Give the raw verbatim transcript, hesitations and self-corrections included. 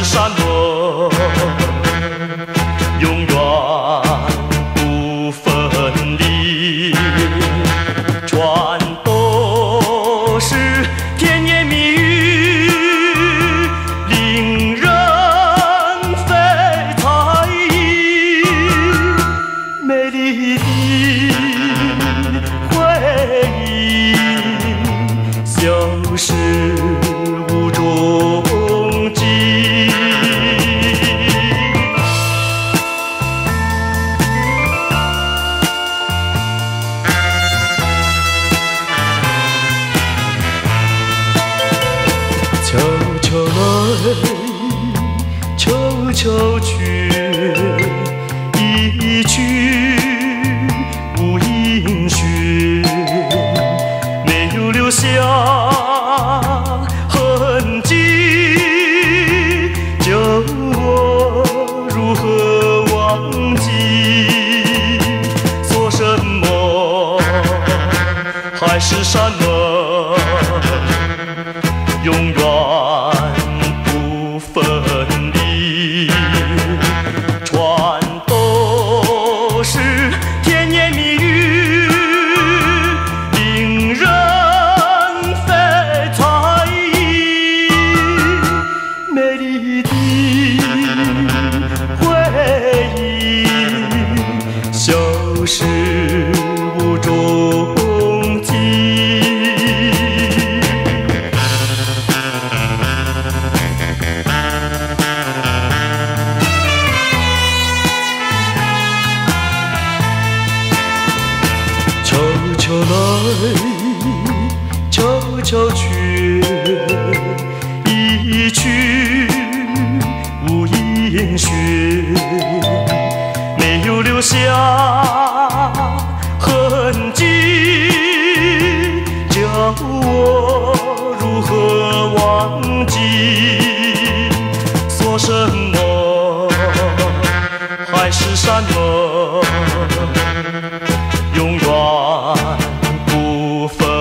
山盟，永远不分离，全都是甜言蜜语，令人非猜疑。美丽的回忆，消失无踪迹。悄悄来，悄悄去，一去无音讯，没有留下痕迹，叫我如何忘记？说什么海誓山盟，永远不分离，全都是甜言蜜语，令人非猜疑。美丽的回忆，消失无踪迹。悄悄来，悄悄去，一去无音讯，没有留下痕迹，叫我如何忘记？说什么海誓山盟，永远不分